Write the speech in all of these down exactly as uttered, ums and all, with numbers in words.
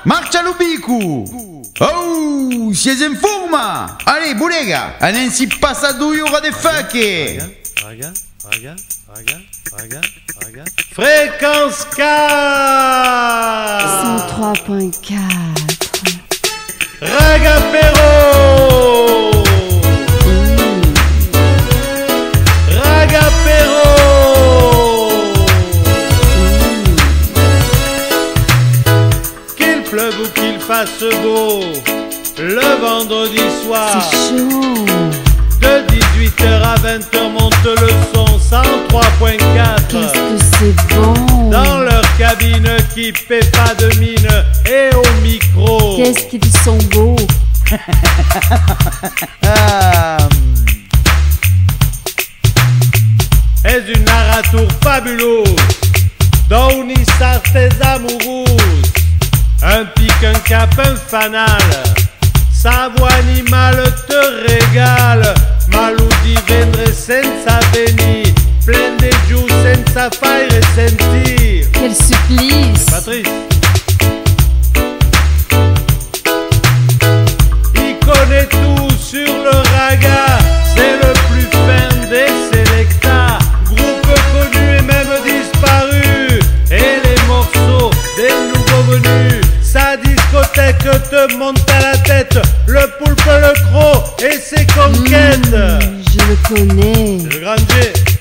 marcha lo bico! Oh, siete in forma! Allez, bolega, anem si passa due ore de facche! Raga, raga, raga, raga, raga. Fréquence quatre cent trois point quatre. Ragapéro Mmh. Ragapéro Mmh. Qu'il pleuve ou qu'il fasse beau, le vendredi soir, C'est chaud. de dix-huit heures à vingt heures monte le son cent trois point quatre. Qu'est-ce que c'est bon. Dans leur cabine qui paie pas de mine et au micro. Qu'est-ce qu'ils sont beaux. Ah, Es une narrature fabuleuse, d'on y sartes amoureuses. Un pic, un cap, un fanal. Sa voix animale te régale. Maludi vendre senza veni, plein de giù senza fare sentir. Quel supplice. Patrice. Il connaît tout sur le raga, c'est le plus fin des sélectas. Groupe connu et même disparu, et les morceaux des nouveaux venus. Sa discothèque te monte à la tête, le poulpe, le croc et ses conquêtes. Mmh, je le connais. C'est le grand G.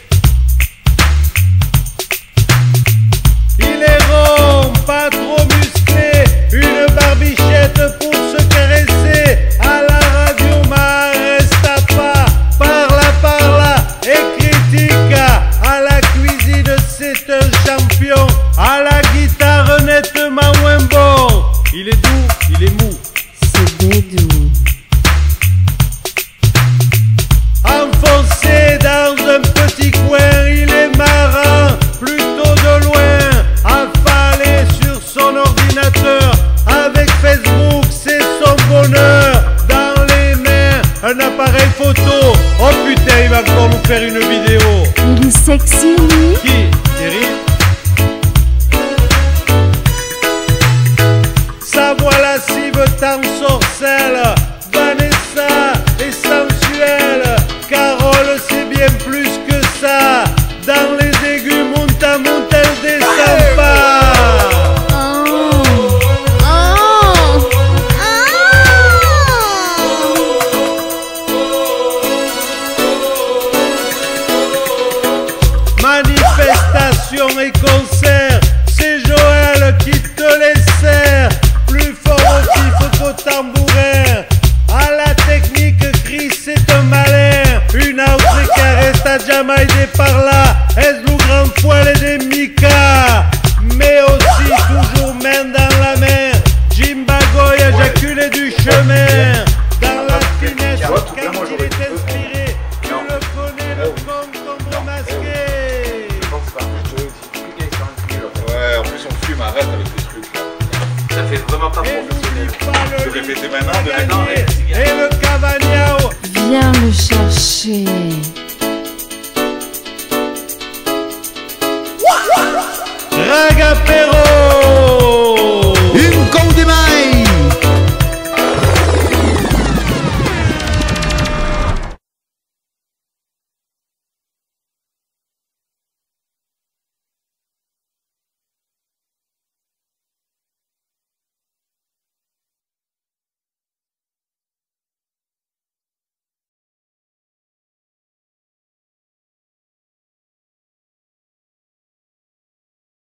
Il est rond, pas trop musclé, une barbichette pour se caresser. À la radio, ma reste pas, parla, parla et critique. À la cuisine, c'est un champion, à la guitare, nettement moins bon. Il est doux, il est mou. C'est bédou. Enfoncé dans un petit coin, il est marrant, plutôt de loin. Affalé sur son ordinateur, avec Facebook, c'est son bonheur. Dans les mains, un appareil photo. Oh putain, il va encore nous faire une vidéo. Il est sexy, lui. Qui? Thierry? Sa voix lascive t'ensorcelle. Vanessa est sensuelle. Carole, c'est bien plus que ça. Dans les aigus, monte à monte, elle descend pas. Oh. Oh. Manifestation et concert, c'est Joël qui te les sert. Plus fort au pif qu'au tambourin. À la technique, Chris c'est un malin. Une autre caresse à Jamaïde par là. Est-ce le grand poil et des Mika. Mais aussi toujours main dans la main. Jimbagoy éjaculé du chemin. Dans la finesse, quand il est inspiré, tu le connais, le concombre masqué. Ouais, en plus on fume, arrête avec les trucs là. Ça fait vraiment pas Et professionnel. n'oublie pas le De répéter maintenant, de gagné. maintenant, Et le Cavagnao. Viens le chercher.